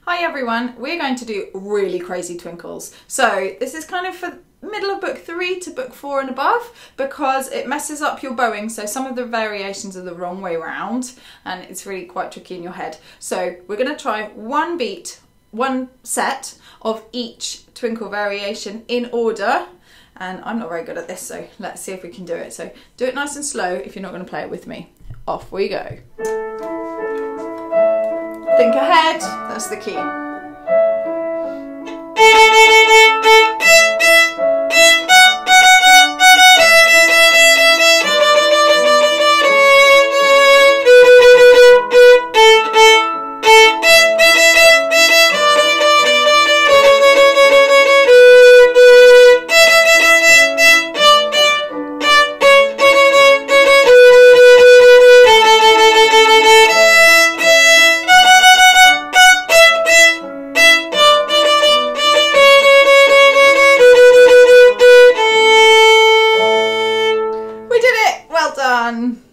Hi everyone, we're going to do really crazy twinkles. So this is kind of for middle of book 3 to book 4 and above because it messes up your bowing, so some of the variations are the wrong way around and it's really quite tricky in your head. So we're going to try one beat, one set of each twinkle variation in order, and I'm not very good at this, so let's see if we can do it. So do it nice and slow if you're not going to play it with me. Off we go. Think ahead, that's the key. Well done!